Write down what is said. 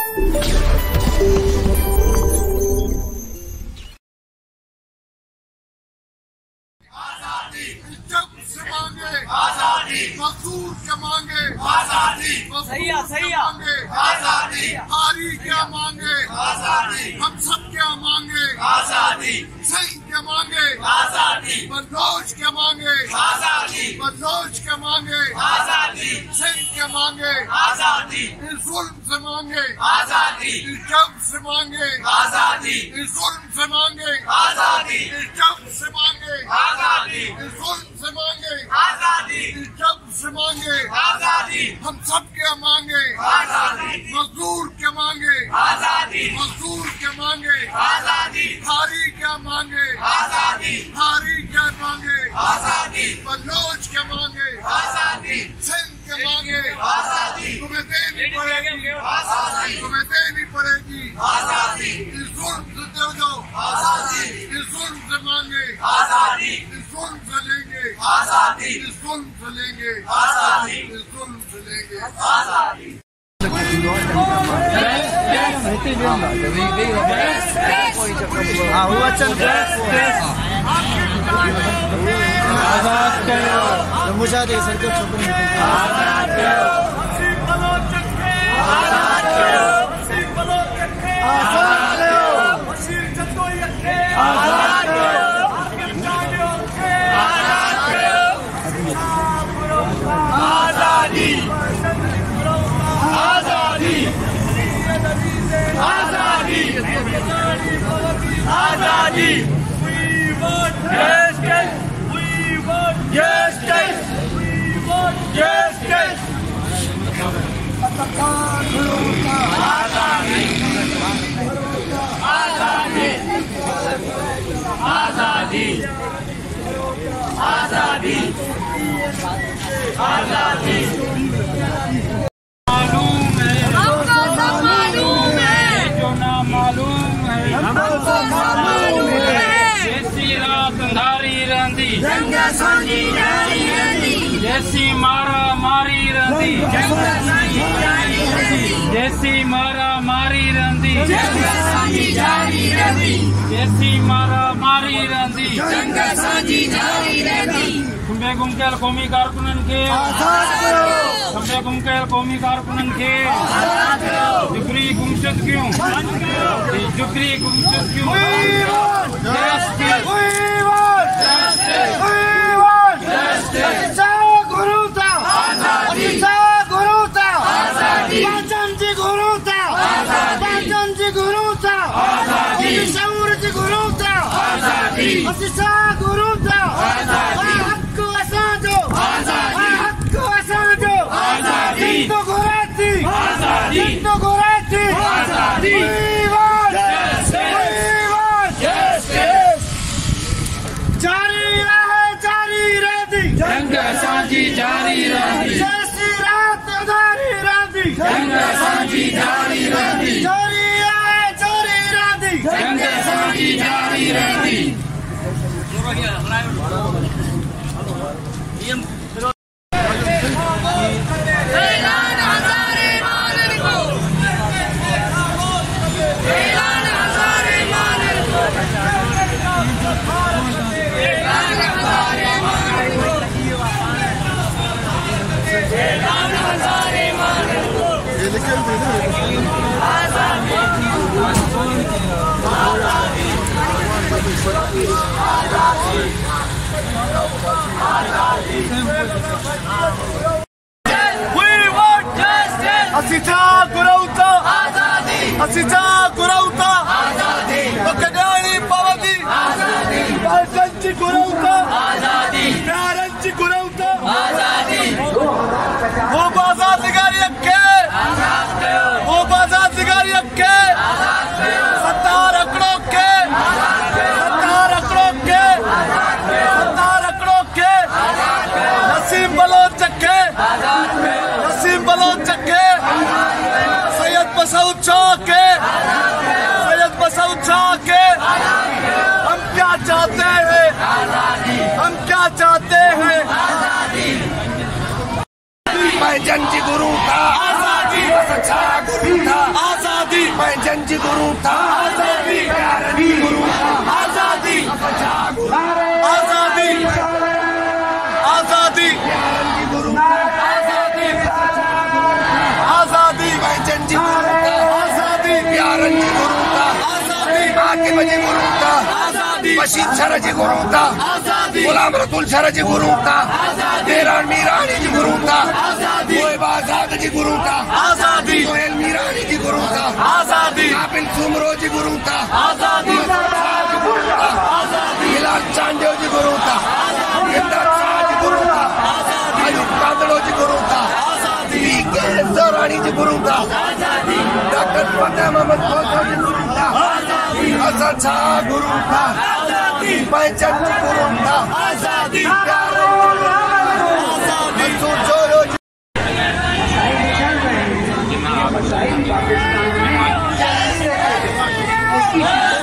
मजदूर क्या मांगे आजादी, आजादी, हारी क्या मांगे आजादी, हम सब क्या मांगे आजादी, सिंह क्या मांगे आजादी, बलोच क्या मांगे आजादी, बलोच क्या मांगे आजादी, सिंह क्या मांगे आजादी, इस जुल्म से मांगे आजादी, इस जंग से मांगे आजादी, इस जुल्म से मांगे आजादी, इस जंग से मांगे आजादी, इस जुल्म से मांगे आजादी, इस जंग से मांगे आजादी, हम सब क्या मांगे आजादी, मजदूर क्या मांगे आजादी, मजदूर क्या मांगे आजादी, हारी क्या मांगे आजादी, हारी क्या मांगे आजादी, बलोच क्या मांगे आजादी, सिंध क्या मांगे आजादी, तुम्हें देनी पड़ेगी आजादी, तुम्हें देनी पड़ेगी आजादी, इस जुल्म से दे दो आजादी, इस जुल्म से मांगे आजादी, इस जुल्म से लेंगे आजादी, इस जुल्म से लेंगे आजादी, इस जुल्म से लेंगे आजादी। मुझे सर को आजादी, we want justice, we want justice, we want justice. आजादी, आजादी, आजादी, आजादी, आजादी। मालूम है, हमको सब मालूम है, जो ना मालूम है हमको मालूम है। जैसी रात अंधारी रहंदी, जंग सांझी जारी रहंदी, जैसी मारा मारी रहंदी, जंग सांझी जारी रहंदी, जैसी मारा मारी रहंदी, जंग सांझी जारी रहंदी, जैसी मारा मारी रहंदी, जंग सांझी जारी रहंदी। खंबे गुमकेल कौमी कारकुनन के आजाद करो, खंबे गुमकेल कौमी कारकुनन के आजाद करो। जुगरी गुमशुद क्यों, जुगरी गुमशुद क्यों? We want justice, we want justice, we want justice। गुरुता आजादी, गुरुता आजादी, पाचन जी गुरुता आजादी, पाचन जी गुरुता आजादी, शौर जी गुरुता आजादी, असिसा गुरुता आजादी, हक्को असाजो आजादी, हक्को असाजो आजादी, जिंदो गुराती आजादी, जिंदो गुराती आजादी। We want justice, we want justice। जारी रहे, जारी रहती, जंग सांझी जारी रहती, जैसी रात अंधारी रहती, जंग सांझी जारी रहती, चोरी आए चोरी रहती, जंग सांझी जारी रहती। असिचा गुरौता आजादी, असिचा गुरौता आजादी, बकडाणी पवदी आजादी, बालचंची गुरौता आजादी, प्यारंची गुरौता आजादी। वो बाजार दिगारी अक्के आजाद करो, वो बाजार दिगारी अक्के आजाद करो, सत्तार अकड़ो के आजाद करो, सत्तार अकड़ो के आजाद करो, सत्तार अकड़ो के आजाद करो, नसीम बलोच चक्के आजाद करो, नसीम बलोच चक्के सैयद बसऊ चौके, सैयद बसऊ चौके। हम क्या चाहते हैं, हम क्या चाहते हैं? जन जी गुरु का आजादी, सच्चा गुरु था आजादी। पंचन जी गुरु था आजादी प्यारन जी गुरु था आजादी आजादी आजादी प्यारन जी गुरु आजादी आजादी पंचन जी गुरु था आजादी प्यारन जी गुरु था आजादी आके बजे गुरु था आजादी बशीर सर जी गुरु था आजादी गुलाम रसूल सर जी गुरु था आजादी तेरान मीरानी जी गुरु था आजादी कोई आजाद जी गुरु था आजादी सोहेल मीरानी जी गुरु था आजादी काबिल सुमरो जी गुरु था आजादी आजादी हिलाल चांडियो जी गुरु था इमदाद शाह जी गुरु था आजादी अयूब कादड़ो जी गुरु था आजादी रानी जी गुरु था आजादी डॉक्टर फतेह मोहम्मद खोसो जी गुरु था आजादी हसन शाह गुरु था आजादी पंचन जी गुरु था आजादी मंसूर जोयो जी